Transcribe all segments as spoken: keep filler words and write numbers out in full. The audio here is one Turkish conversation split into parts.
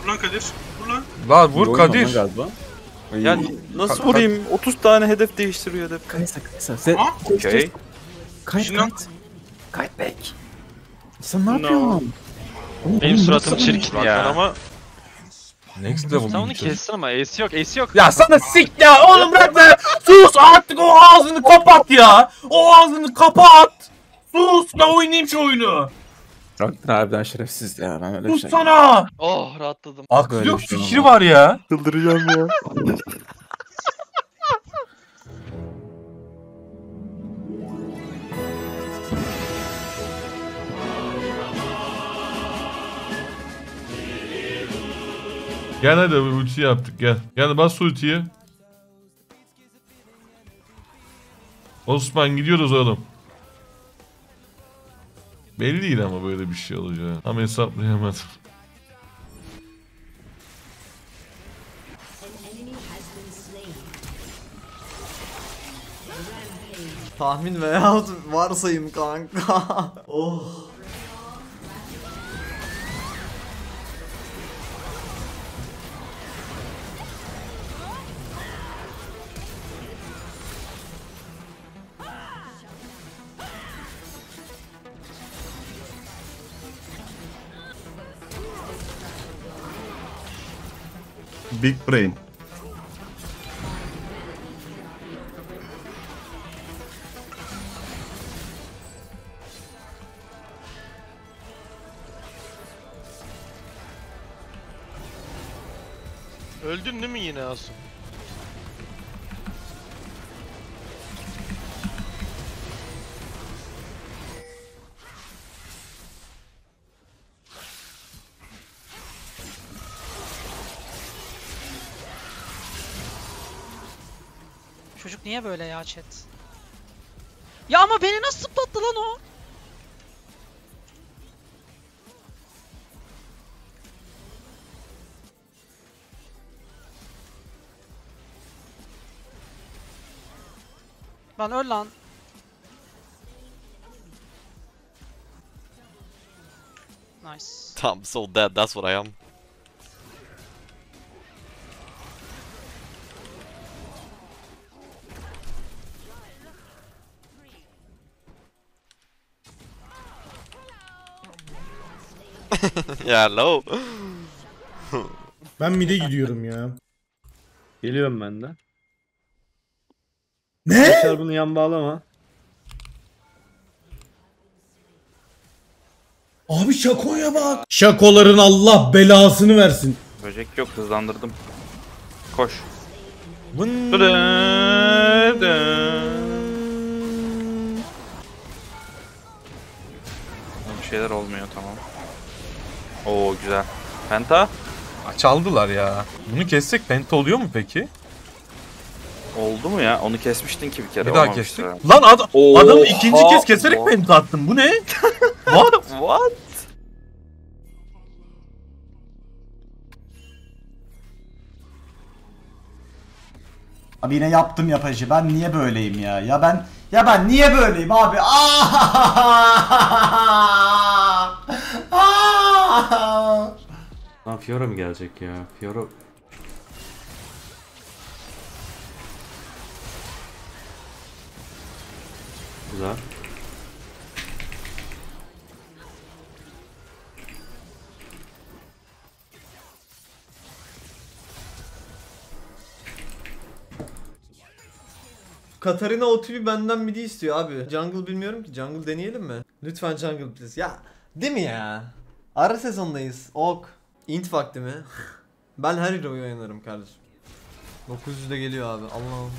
lan Kadir. Vur lan. La vur Kadir. Yani nasıl vurayım? otuz tane hedef değiştiriyor hedef. Kaysa Kaysa. Sen... Okey. Kayıt Şimdi- kayıt. Kayıt bek. Sen ne yapıyorsun? Oğlum, Benim oğlum, suratım nasıl çirkin Bak ya. ama Next level. Sen onu çocuk. kestin ama Ace yok, Ace yok. Ya sana sik ya oğlum bırak be. Sus artık o ağzını kapat ya. O ağzını kapat. Sus da oynayayım şu oyunu. Raktar harbiden şerefsiz ya. Ben öyle bir Sus şey. sana. Oh rahatladım. Aklı Böyle yok bir şey fikri olmaz. var ya. çıldıracağım ya. Gel hadi ulti yaptık gel. Gel bas ultiyi. Osman gidiyoruz oğlum. Belliydi ama böyle bir şey olacağı. Ama hesaplayamadım. Tahmin veya varsayım kanka. Oh. Big brain. Öldün değil mi yine Asım? Çocuk niye böyle ya chat? Ya ama beni nasıl zıplattı lan o? Lan öl lan. Nice. I'm so dead, that's what I am. Ya low. Ben mid'e gidiyorum ya. Geliyorum ben de. Ne? Yaşar bunu yan bağlama. Abi Şako'ya bak. Şakoların Allah belasını versin. Böcek yok, hızlandırdım. Koş. Bir şeyler olmuyor, tamam. Oo güzel. Penta? Çaldılar ya. Bunu kessek penta oluyor mu peki? Oldu mu ya? Onu kesmiştin ki bir kere. Bir daha olmamıştı kestik. ha. Lan adam Oha! adamı ikinci kez keserek penta attım. Bu ne? What? What? Abi yine yaptım yapıcı. Ben niye böyleyim ya? Ya ben ya ben niye böyleyim abi? Lan Fiora mı gelecek ya? Fiora... Güzel. Katarina O T V benden midi istiyor abi. Jungle bilmiyorum ki. Jungle deneyelim mi? Lütfen jungle please. Ya değil mi ya? Ara sezondayız. Ok. Int vakti mi? Ben her hero'yu oynarım kardeşim. dokuz yüz de geliyor abi. Allah'ım.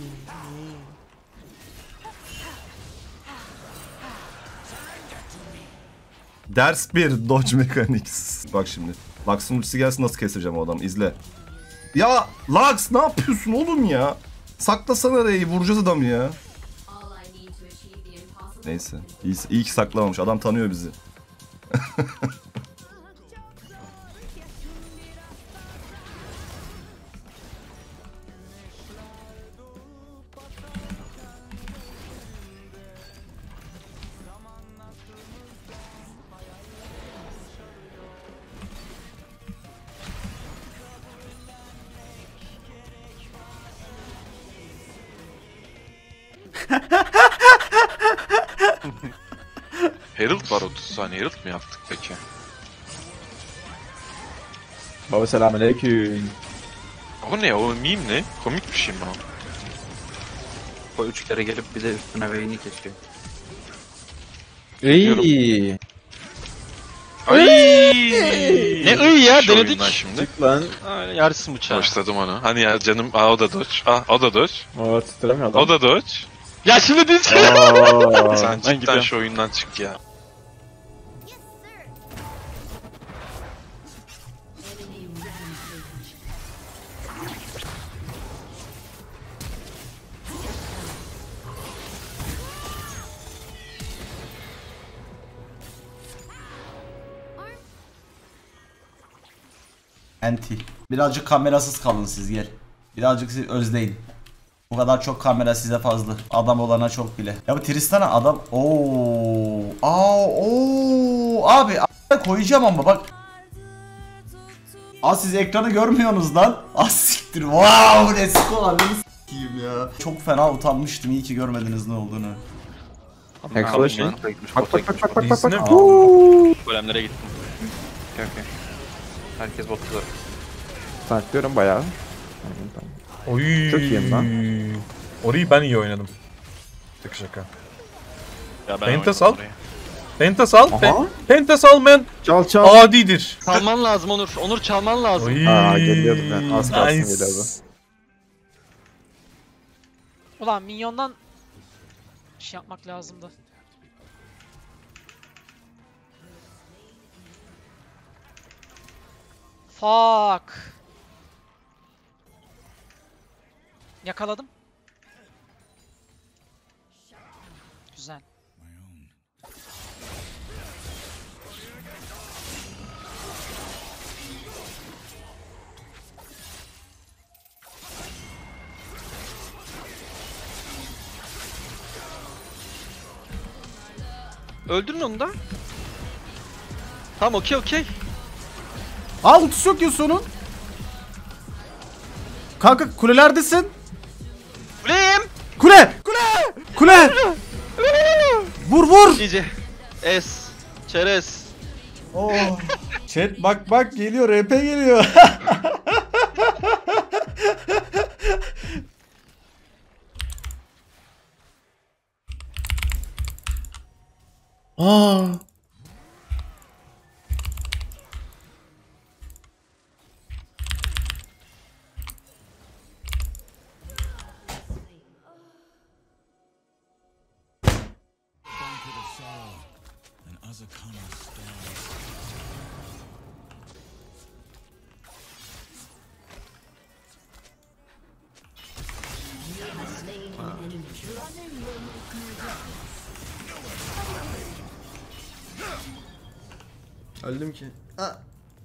Ders bir Dodge Mechanics. Bak şimdi. Lux'ın ultisi gelsin nasıl keseceğim o adamı izle. Ya Lux ne yapıyorsun oğlum ya? Saklasana R'yi vuracağız adamı ya. Neyse. İyi, iyi ki saklamamış. Adam tanıyor bizi. Herald var otuz saniye. Herald mi yaptık peki? Baba selamünaleyküm. O ne? O meme ne? Komik bir şey mi o? O üç kere gelip bir de üstüne veyni kesiyor. İyi. Ay! Ne ıy ya, Şu denedik. oyundan şimdi. Çık lan. Aynen yarısın bıçağı. Başladım onu. Hani ya canım, aa o da dodge. Ah o da dodge. Oo titremiyor adam. O da dodge. Ya şimdi değil. Aa. Sen ben cidden gidiyorum. şu oyundan çık ya. Anti. Birazcık kamerasız kalın siz gel. Birazcık siz özleyin. Bu kadar çok kamera size fazla. Adam olana çok bile. Ya bu Tristan'a adam... Ooo. Aa, ooo. Abi a- koyacağım ama bak. Aa siz ekranı görmüyorsunuz lan. Ah siktir. Wow. Let's go lan. Beni s**eyim ya. Çok fena utanmıştım. İyi ki görmediniz ne olduğunu. Hexo'da şey. Lan. Bak bak bak bak bak bak. İyisine bak. mi? Golemlere gittim. Okey okey. Herkes botu da. Taklıyorum bayağı. Oy. Çok iyiyim lan. Orayı ben iyi oynadım. Şaka şaka. Ya ben Pentas oynadım al. orayı. Pentas al. Aha. Pe Pentas al men. Çal çal. Adidir. Çalman lazım Onur. Onur çalman lazım. Oy. Aa geliyordu ben. Az kalsın Nice. geliyordu. Ulan minyondan şey yapmak lazımdı. Fuck. Yakaladım. Güzel. Öldürün onu da. Tamam okey okey. Aa ultisi yok Yasuo'nun. Kanka kulelerdesin. Kuleyim. Kule! Kule! Kule! Vur vur! İyice. Es. Çerez. Oh. Chat bak bak geliyor, R P geliyor. Aa. Öldüm ki. Ah.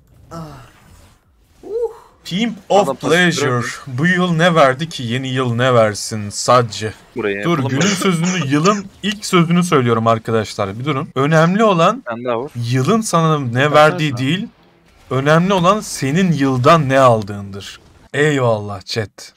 Team of Pleasure. Bu yıl ne verdi ki yeni yıl ne versin sadece. Buraya Dur yapalım. günün sözünü, yılın ilk sözünü söylüyorum arkadaşlar. Bir durun. Önemli olan Sen daha vur. yılın sana ne verdiği değil. Önemli olan senin yıldan ne aldığındır. Eyvallah chat.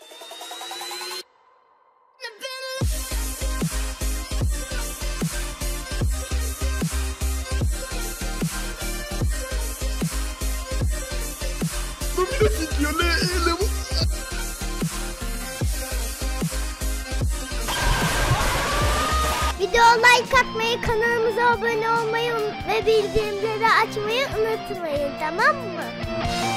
Videoya like atmayı, kanalımıza abone olmayı ve bildirimleri açmayı unutmayın, tamam mı?